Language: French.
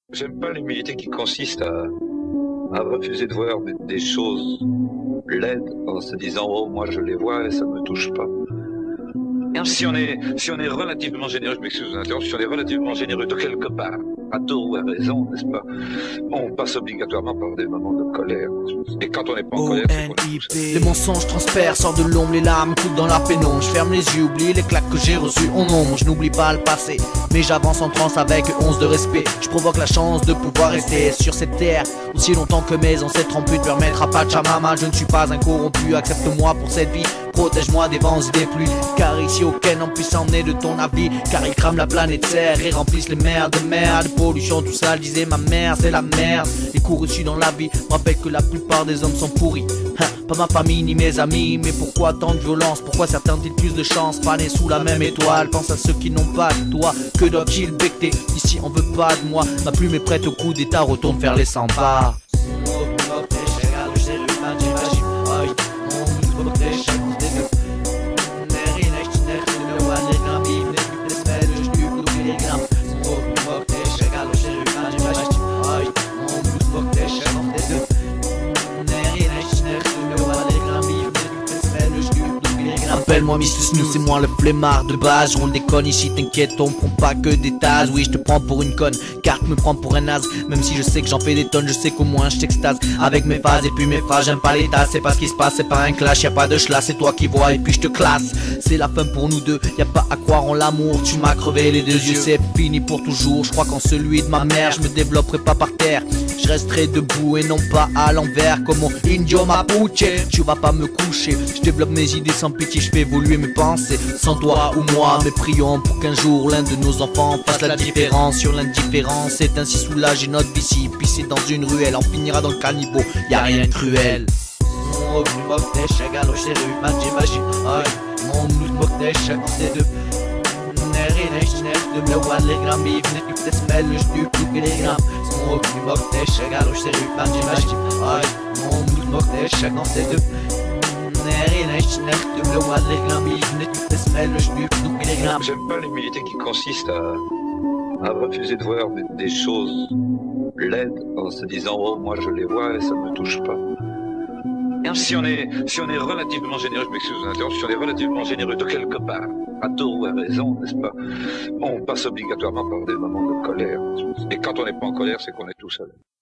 J'aime pas l'humilité qui consiste à refuser de voir des choses laides en se disant oh moi je les vois et ça me touche pas. Si on est relativement généreux, je m'excuse de l'interrompre, si on est relativement généreux de quelque part, à tort ou à raison, n'est-ce pas, on passe obligatoirement par des moments de colère. Et quand on n'est pas en colère, c'est qu'on est tout seul. Les mensonges transpercent, sortent de l'ombre, les larmes coulent dans la pénombre. Je ferme les yeux, oublie les claques que j'ai reçues en ombre. Je n'oublie pas le passé, mais j'avance en transe avec once de respect. Je provoque la chance de pouvoir rester sur cette terre aussi longtemps que mes ancêtres ont pu te permettre à Pachamama. Je ne suis pas incorrompu, accepte-moi pour cette vie. Protège-moi des vents et des pluies, car ici aucun homme puisse emmener de ton avis. Car ils crament la planète Terre et remplissent les mers de merde. Pollution, tout ça, disait ma mère, c'est la merde. Les coups reçus dans la vie me rappellent que la plupart des hommes sont pourris. Pas ma famille ni mes amis, mais pourquoi tant de violence? Pourquoi certains ont-ils plus de chance? Pas nés sous la même étoile, pense à ceux qui n'ont pas de toi. Que doivent-ils becter? Ici on veut pas de moi, ma plume est prête au coup d'état, retourne faire les 100 pas. Appelle-moi Mr. Snoo, c'est moi le flemmard de base. Je roule des connes ici, t'inquiète, on prend pas que des tasses. Oui, je te prends pour une conne, car tu me prends pour un naze. Même si je sais que j'en fais des tonnes, je sais qu'au moins je t'extase. Avec mes phases et puis mes phrases, j'aime pas les tasses. C'est pas ce qui se passe, c'est pas un clash, y'a pas de schlass. C'est toi qui vois et puis je te classe. C'est la fin pour nous deux, y'a pas à croire en l'amour. Tu m'as crevé les deux yeux, c'est fini pour toujours. Je crois qu'en celui de ma mère, je me développerai pas par terre. Je resterai debout et non pas à l'envers. Comme mon Indio Mapuche, tu vas pas me coucher. Je développe mes idées sans pitié, je fais évoluer mes pensées. Sans toi ou moi, mais prions pour qu'un jour l'un de nos enfants fasse la différence sur l'indifférence. C'est ainsi soulager notre vie. Si pisser dans une ruelle, on finira dans le caniveau, y'a rien de cruel. J'aime pas l'humilité qui consiste à refuser de voir des choses laides en se disant oh moi je les vois et ça me touche pas. Si on est relativement généreux, je m'excuse de l'interrompre, si on est relativement généreux de quelque part, à tort ou à raison, n'est-ce pas, on passe obligatoirement par des moments de colère. Et quand on n'est pas en colère, c'est qu'on est tout seul.